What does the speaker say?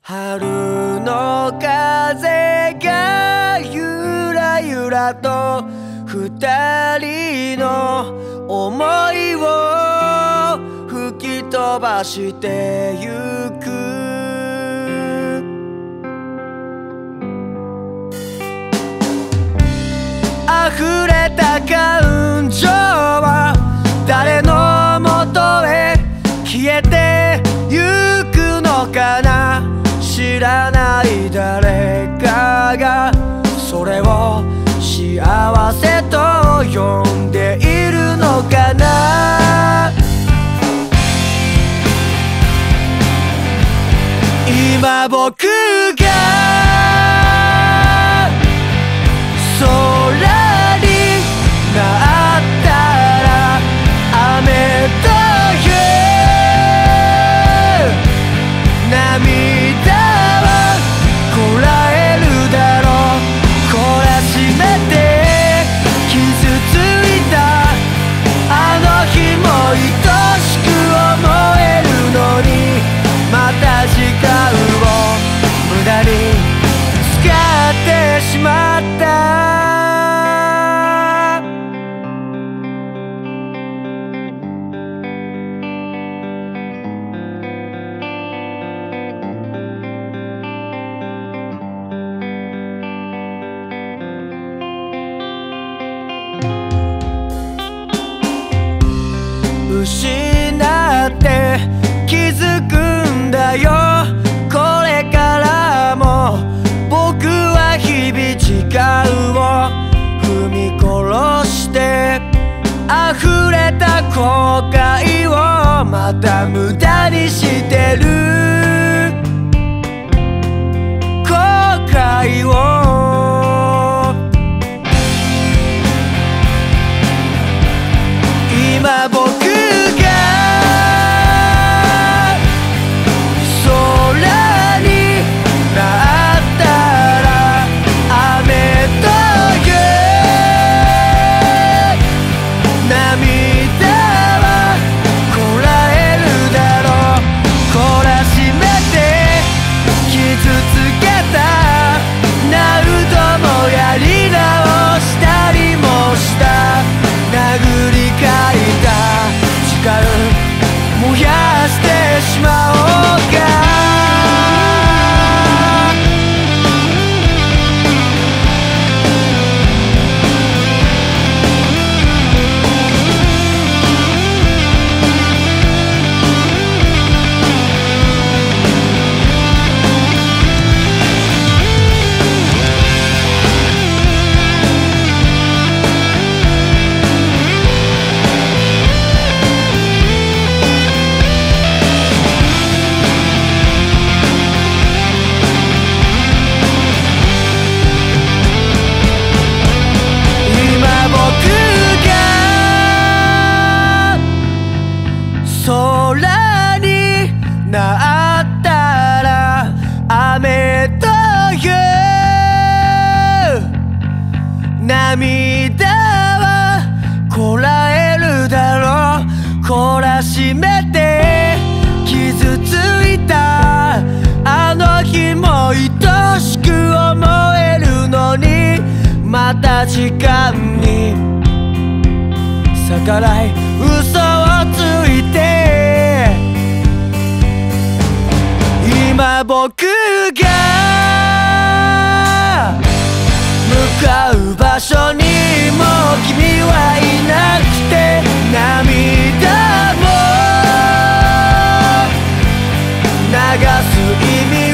春の風がゆらゆらと二人の想いを吹き飛ばしてゆく。溢れた感情は誰のもとへ消えてゆくのかな。知らない誰かがそれを幸せと呼んでいるのかな。今僕が空になったら雨という涙はこらえるだろう。懲らしめて傷ついたあの日も愛しく思えるのに、また時間を無駄に使ってしまった。失って気づくんだよ。これからも僕は日々時間を踏み殺して溢れた後悔をまた無駄にしてる。後悔を今僕燃やしてしまおうか。空になったら雨という涙はこらえるだろう。懲らしめて傷ついたあの日も愛しく思えるのに、また時間に逆らい嘘をついて今僕が向かう場所にもう君はいなくて、涙も流す意味